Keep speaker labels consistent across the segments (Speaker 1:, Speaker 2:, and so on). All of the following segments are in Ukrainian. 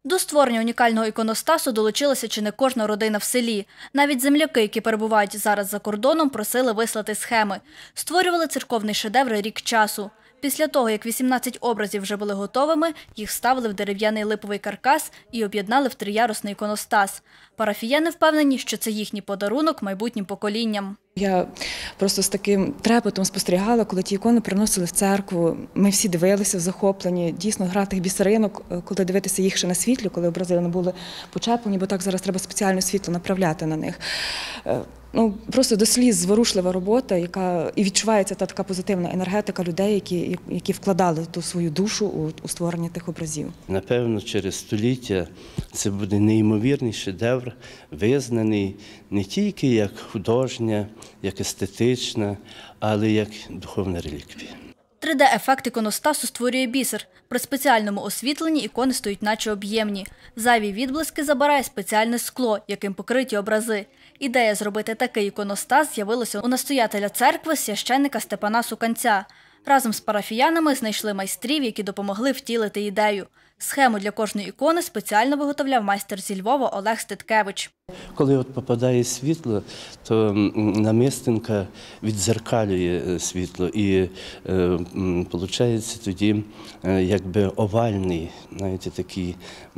Speaker 1: До створення унікального іконостасу долучилася чи не кожна родина в селі. Навіть земляки, які перебувають зараз за кордоном, просили вислати схеми. Створювали церковний шедевр рік часу. Після того, як 18 образів вже були готовими, їх вставили в дерев'яний липовий каркас і об'єднали в триярусний іконостас. Парафіяни впевнені, що це їхній подарунок майбутнім поколінням.
Speaker 2: Я просто з таким трепетом спостерігала, коли ті ікони приносили в церкву. Ми всі дивилися в захопленні. Дійсно, гра тих бісеринок, коли дивитися їх ще на світлі, коли образи не були почеплені, бо так зараз треба спеціальне світло направляти на них. Просто до сліз зворушлива робота, і відчувається та така позитивна енергетика людей, які вкладали ту свою душу у створення тих образів.
Speaker 3: Напевно, через століття це буде неймовірний шедевр, визнаний не тільки як художня, як естетична, але як духовна реліквія.
Speaker 1: 3D-ефект іконостасу створює бісер. При спеціальному освітленні ікони стоять наче об'ємні. Зайві відблиски забирає спеціальне скло, яким покриті образи. Ідея зробити такий іконостас з'явилася у настоятеля церкви священника Степана Суканця. Разом з парафіянами знайшли майстрів, які допомогли втілити ідею. Схему для кожної ікони спеціально виготовляв майстер зі Львова Олег Ститкевич.
Speaker 3: Коли попадає світло, то намистинка віддзеркалює світло і виходить тоді якби овальний, знаєте, такий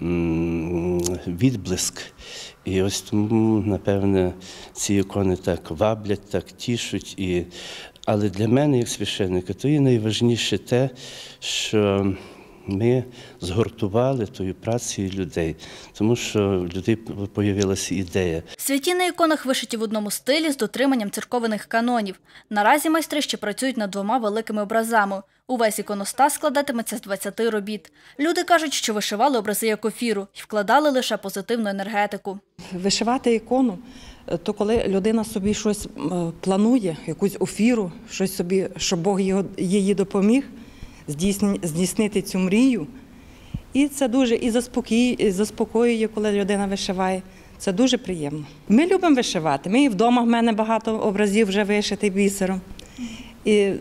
Speaker 3: відблиск. І ось тому, напевне, ці ікони так ваблять, так тішуть. Але для мене, як священника, то є найважніше те, що ми згуртували тою працею людей, тому що в людей з'явилася ідея.
Speaker 1: Святі на іконах вишиті в одному стилі з дотриманням церковних канонів. Наразі майстри ще працюють над 2 великими образами. Увесь іконостас складатиметься з 20 робіт. Люди кажуть, що вишивали образи як офіру і вкладали лише позитивну енергетику.
Speaker 4: Вишивати ікону – то коли людина собі щось планує, якусь офіру, щось собі, щоб Бог її допоміг здійснити цю мрію. І це дуже і заспокоює, коли людина вишиває. Це дуже приємно. Ми любимо вишивати. Ми і вдома, в мене багато образів вже вишитих бісером. І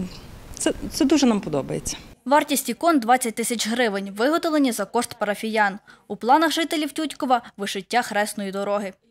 Speaker 4: це дуже нам подобається.
Speaker 1: Вартість ікон – 20 тисяч гривень, виготовлені за кошт парафіян. У планах жителів Тютькова – вишиття хресної дороги.